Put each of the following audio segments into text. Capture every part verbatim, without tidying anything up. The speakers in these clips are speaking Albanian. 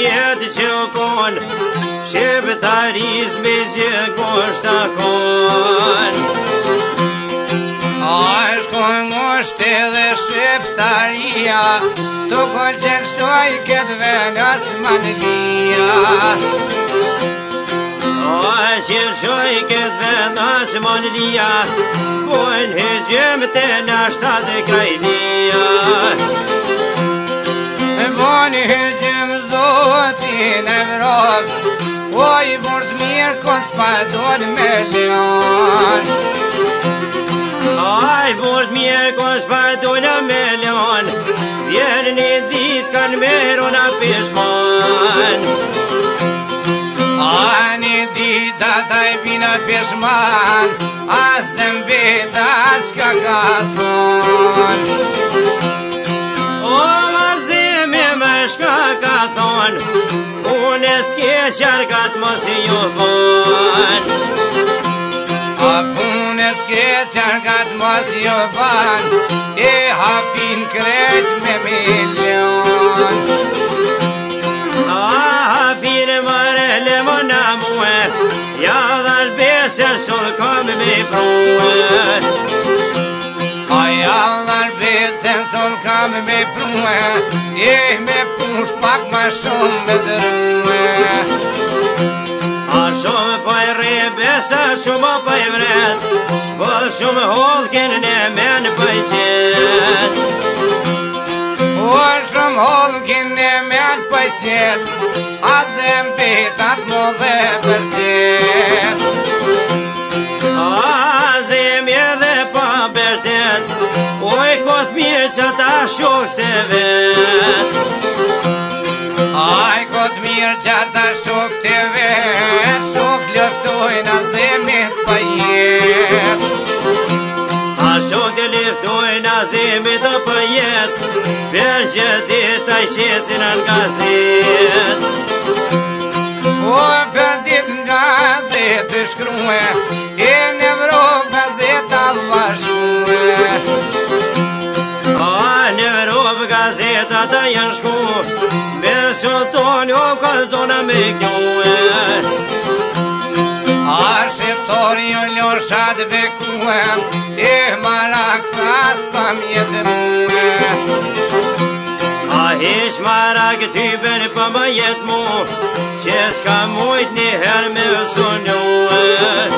vjetë që kon shqiptaris me gjekush të kon. A shkon ngushti dhe shqiptaria, tu kollë që shtoj këtë venës manëlia. A që shtoj këtë venës manëlia, bojnë hëgjëm të nashtat krajnia. Bojnë hëgjëm zotin Evropë, oj burt mirë kos pa dojnë me leon. Aj, burt mirë kos pa dojnë me leon, vjerë një dit kanë merona pishman. A një dit ataj pina pishman, as të mbeta qka ka thonë. O, vazimi me shka ka thonë, unë e s'ke qarkat mos i ju ban. A punë s'ke qarkat mos i ju ban, e hapin kret me milion. A hapin mare le mona muë, ja dhash besër sol kam me pruë. A ja dhash besër sol kam me pruë, e me push pak ma shumë me dërruë. A shumë pa i rebesa, shumë pa i vret, po shumë holkin në men pa i qet. O shumë holkin në men pa i qet, a zembetat mo dhe vërtet. A zemje dhe pa bërtet, oj kot mirë që ta shok të vet. Aj kot mirë që ta shok të vet, shok lëftojnë a zemit pa jet. A shok të lëftojnë a zemit pa jet, për që dita i qecin në gazet. O për dit nga gazet shkrue, e në Evropë gazeta vashkue. A në Evropë gazeta të janë shku, Merë shëtoni o ka zona me kjohe. A shqiptori o loshat bekue, e marak thas pa mjetë muë. A heq marak ty ben pa më jetë mu, që s'ka mujt një her me sunjohe.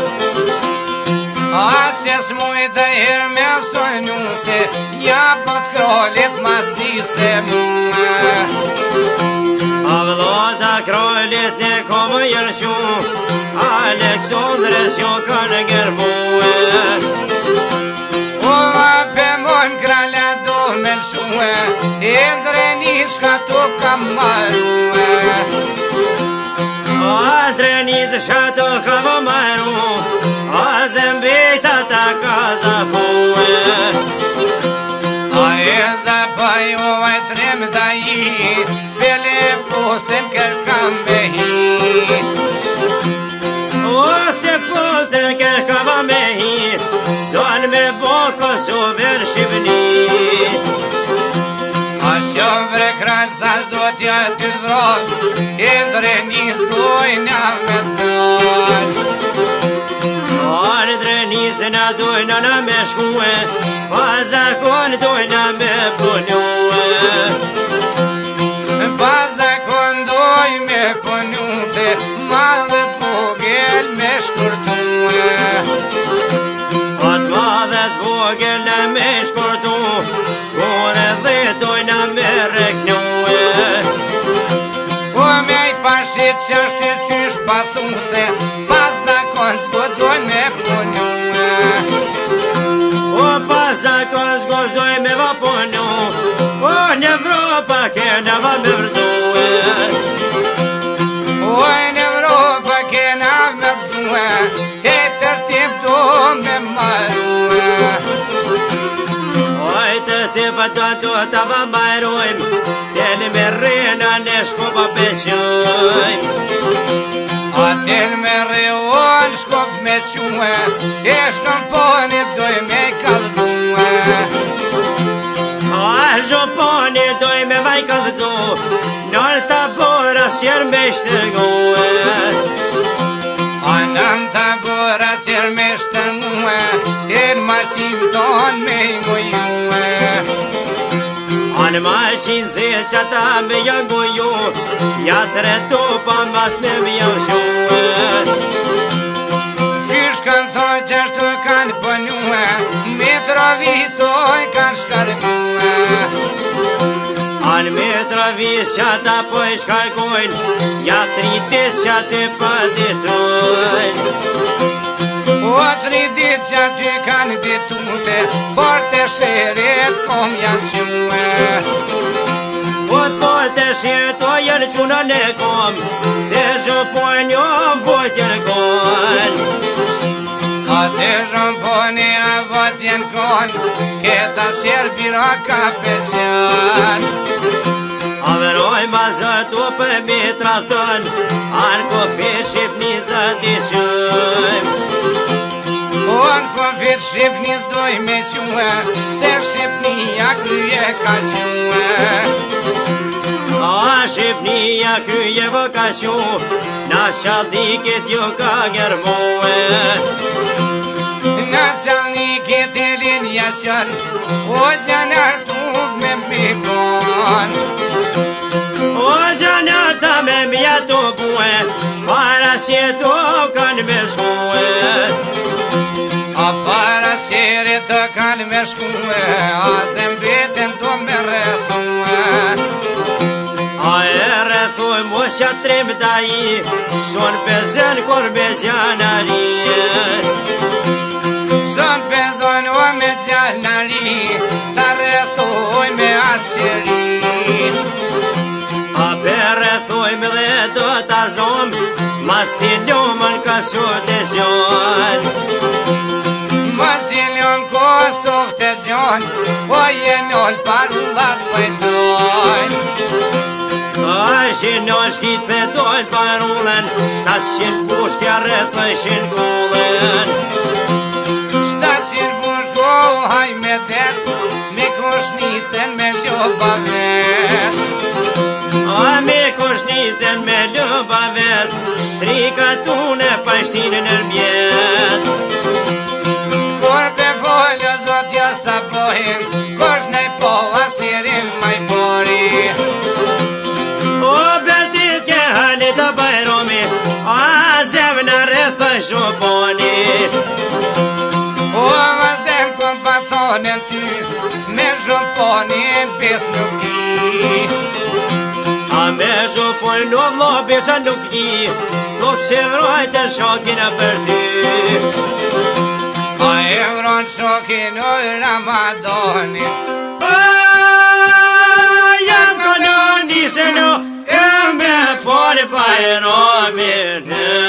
A që s'mujt e her me sunjuse, ja pot krollit mas dise muë. A vëllota krollit në komë jërë shu, Aleksandrës jo ka në gërmue. O ma pëmojmë kralla do me lëshue, e ndrenis ka to kam marue. A ndrenis ka to kam maru, a zembita ta ka zapue. A e zapaj o vaj trem da i, spele posten kërkam me hi. O ste posten kërkam me hi, doan me bo Kosovër Shqipni. A qovre kralë sa zotja ty t'vrot, e ndrenis dojna me dojnë. A në drenis në dojna në me shkue, pa zakon dojna me punue. Pa zakon doj me punute, madhe t'vogel me shkurtue. Atë madhet vogel në me shkurtu, kore dhe dojna me reknue. O me i pashit që është të qysh pathuse, pas zakon s'ko doj me punue. O pas zakon s'ko doj me va punu, o në Evropa ke në va me vërdue. O në Evropa ke në me vërdue, e tërtip do me marue. O të tipa do të të va marujmë, Tel me rena në shko pa peqojmë. A tel me reon shkop me quë, e shkomponit doj me kaldue. A zhoponi doj me vaj këllëtu, nërë të bora sjer me shtërgohet. Anën të bura sjer me shtërmue, Erë maqin ton me ngojue. Anë maqin se që ta me jangoju, Ja të reto pa mas me vjau shuhet. Qysh kanë thoj qashtu kanë pënue, Me trovitoj kanë shkarkue. Anë me travis që ta po i shkarkojnë, Ja tritit që të pëditojnë. O tritit që ty kanë ditute, Por të shirit kom janë que. Po të por të shit o jërë quna në kom, Të zhëpojnë jo vojtjën kon. A të zhëmponi a vojtjën kon, Këta sjerë bira ka peqan. A veroj ma zët u për mi trastën, Anë kofi Shqipnis dhe t'i qëjmë. O në kofit Shqipnis doj me que, Se Shqipnia kryje ka que. A Shqipnia kryje vë ka qu, Na qaldikit ju ka gërmue. Nga qalnikit e linja qënë, O gjanar tuk me mikon. O gjanar ta me mja të bue, Para që tu kanë me shkue. A para qerit të kanë me shkue, A zembetin të me rethue. A e rrethuj mu që trim të i, Shon pëzën kur me gjanari. Son pëzën o me gjanari, Ta rrethuj me asjeri. A për rrethuj me dhe do t'a zom, Mas t'i lumën ka su të gjon. Mas t'i lumë Kosovë të gjon, Po jenol parullat pëjdojnë. A shinol shkit pëjdojnë parullën, Shtasqin pushkja rrethëshin gullën. Shtatëqin pushko haj me det, Me kushnisen me ljoba vet. A me kushnicen me lëba vet, Trika tune pa shtinë në mjet. Kur pe foljo zotja sa pohin, Kosh nej po asirin maj pori. O bertit ke halit të bajromi, A zemna rrethë shuponi. O vazem këm pa thonen ty, Me zhëmponi pes nuk i. A me zhuponi në vlo besa nuk i, Tuk që vrojtë shokin e për ty. A e vron shokin o Ramadani. A jam kanoni se në e me fali pa e romin.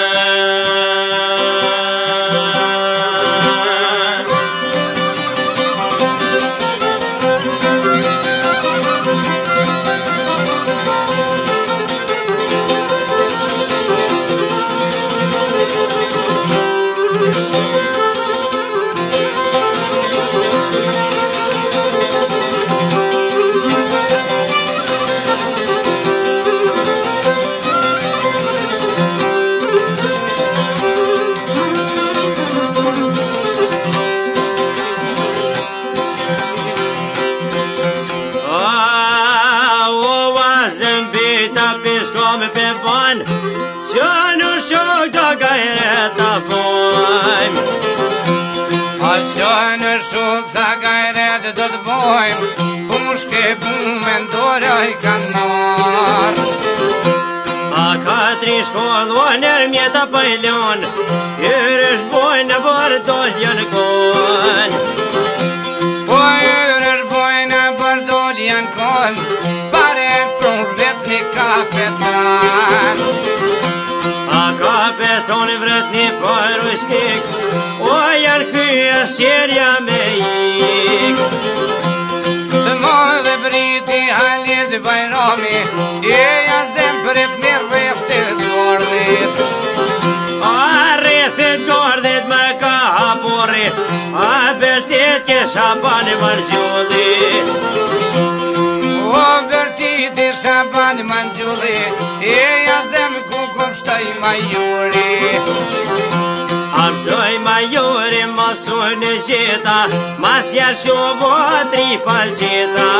Që në shok të gajret të bojmë. A që në shok të gajret të të bojmë, Pushke pume ndore i kanë marë. A ka tri shkollë nër mjeta pëjlon, Yrësh bojnë në bërë dollë në konë. Po yrësh bojnë në bërë dollë në konë, Pare prunë vet një kapetan. A kapetoni vret një pajru stik, O janë këthyja sjerja me ik. Të mo dhe briti halit bajrami, E janë zempërit një rrethit gordit. A rrethit gordit me ka hapuri, A bertit ke shabani margjulli. O bertit i shabani margjulli, e ja zem ku kum shtoj majori. Am shtoj majori masun në gjeta, mas janë shovo tri paqeta.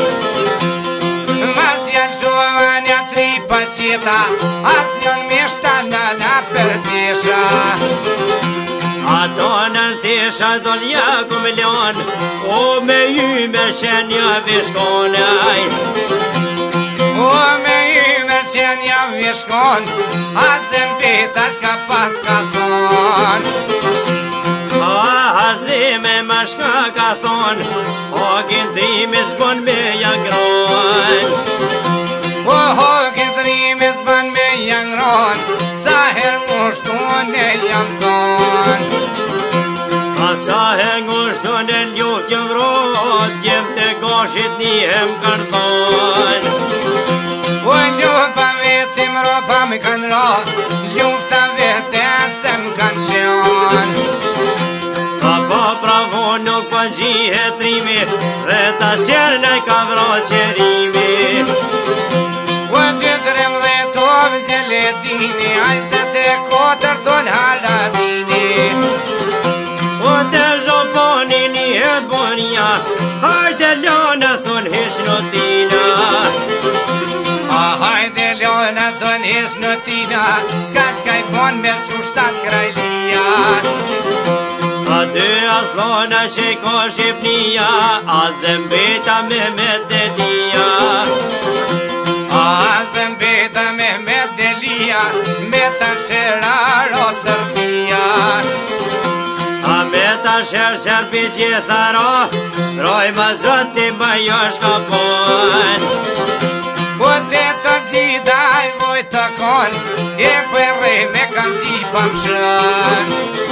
Mas janë shovo një tri paqeta, as njën mishta në la përdisha. Ato në tisha dolja ku milion, o me yme që një vishkonaj. O me yme që një vishkon, as dhe mbita shka pas ka thon. A hazime ma shka ka thon, o gindrimi zbon me jangron. O ho gindrimi zbon me jangron, sa her mushtun e jam thon. A sa her mushtun e ljut jam rot, jem të gashit njëm kanë thon. O ljupa vecim ropa me kanë ra, ljufta veten se më kanë lion. A po pravo nuk po gjihet trimi, dhe ta sjerë në ka vro qerimi. O dy tremdhetov gjeledini, ajzet e kotër ton haladini. O të zhoponi një het bonja, hajde lona thun hish notina. A hajde lona thun hish notina, s'ka qka i bon me qushtat krajlia. A dy as lona që i ko Shqipnia, a zembeta me me delia. A zembeta me me delia, me të shërar o Serbia. A me ta shërë shërë pi gjithara, roj ma zoti më jo shkapon. O te të gjithaj voj të kon, e përre me kam gjipam shën.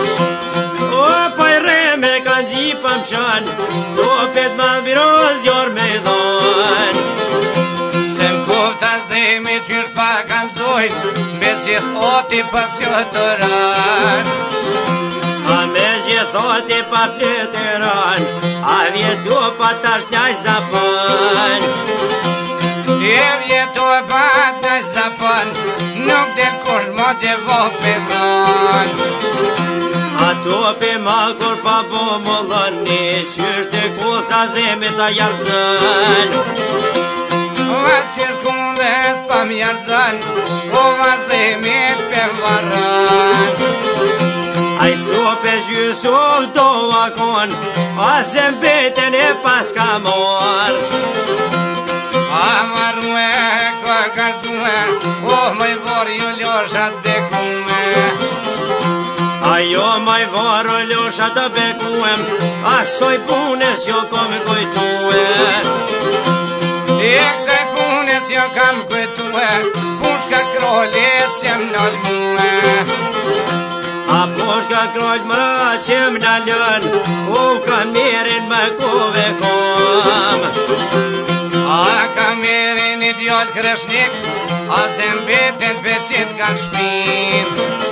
O poj re me kanë gjipam shën, do pet ma viroz jor me dhon. Se m'kufta zemi qysh pa kanë zojnë, me gjithë oti për flotëran. A me gjithoti pa fletëran, a vjetu pa tash njaj zapën. E vjetu pa tash zapën, nuk dhe kush mo që voh me dhon. A topi ma kur pa po më dhëni, qysh të kusa zemi ta jartën. Va qysh kundes pa mjartën, o va zemi për varën. A i cope gjysov do akon, a se mbeten e pas ka mor. A marrue, ka kartue, oh mëj vor ju loshat bekume. A jo maj varo losha të bekuem, a kësoj punes jo kom kujtue. E kësoj punes jo kam kujtue, pushka krolit që më nalmue. A pushka krojt mëra që më nalën, u kamerin më kove kom. A kamerin i djall kreshnik, a se mbeten pe qit kanë shpin.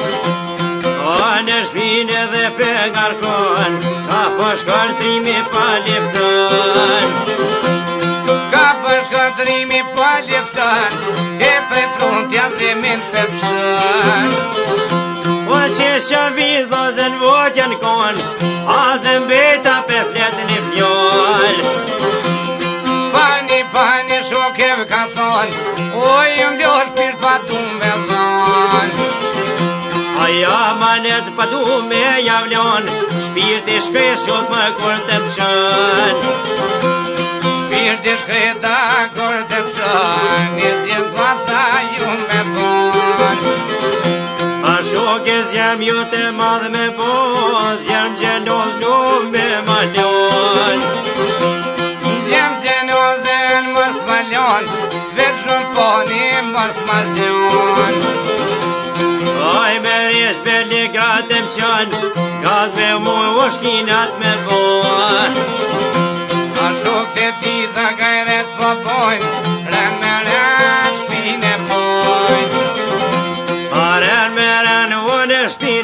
O në shpin edhe pe ngarkon, ka po shkërtrimi pa liftën. Ka për shkëndrimi pa liftën, e për frontja zemin për pështën. O që shëviz dozën votjen kon, a zembeta pe fletën i fjoll. Pani, pani, shokev ka thonë, o jëm ljosh shpirt pa du me thonë. Aja manet pa du me javlon, shpirti shkreshot më kur të pëshën. Shpirti shkreta kur të pëshën, një zjen pa tha ju me thonë. A shoke zjem ju të madh me po, zjem gjenos nuk me malon. Zjem gjenozen mës malon, veç shumë poni mës malzion. Aj me rish beli gratëm qën, gaz me mu u shkinat me bon. A shok të ti dha gajret po pojnë, ren me ren shpine pojnë. A ren me ren u në shpin